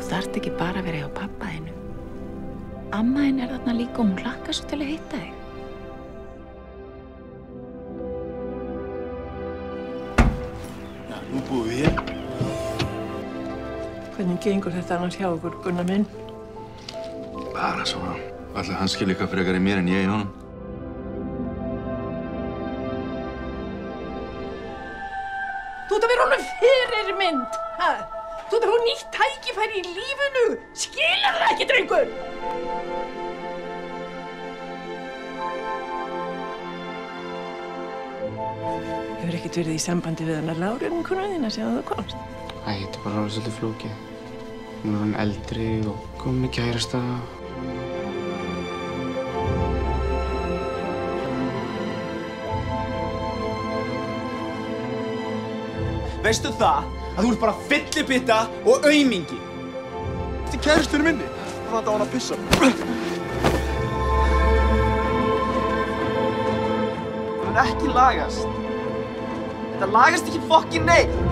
þarft ekki bara að vera hjá pabba þínum. Amma þín þarna líka og hún hlakkar svo til að hitta þig. Já, nú búum við hér. Hvernig gengur þetta annars hjá okkur, Gunnar minn? Bara svona. Ætli hann skilji eitthvað frekar í mér en ég í honum. Þú ert að vera honum fyrirmynd, ha? Þú ert að fá nýtt tækifæri í lífinu. Skilur það ekki, drengur? Hefur ekkert verið í sambandi við hana Láru, vinkonu þína, sem þú komst? Æ, þetta er bara orðið svolítið flókið. Hún er orðin eldri og komin með kærasta. Veistu það að þú ert bara fyllibitta og aumingi? Þetta er kærustunni minni. Þannig að hann að pissa. Það mun ekki lagast. Þetta lagast ekki fokkin neitt.